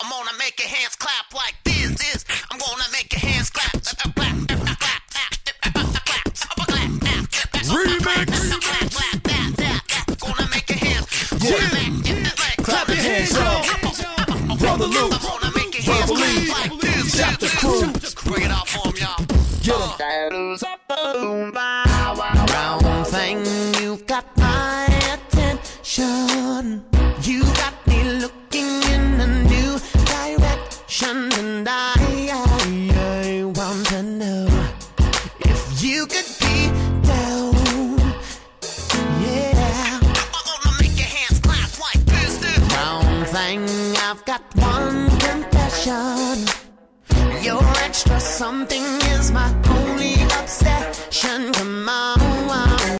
I'm gonna make your hands clap like this. I'm gonna make your hands clap. Remix. Gonna make your hands. Clap your hands, y'all. Brother Luke, Gonna make your hands clap like this. Shop the crew. Bring it out for 'em, y'all. Round thing, you've got my attention. You got me looking in a new direction, and I want to know if you could be down. Yeah. I'm gonna make your hands clap like this. Round thing, I've got one confession. Your extra something is my only obsession. Come on.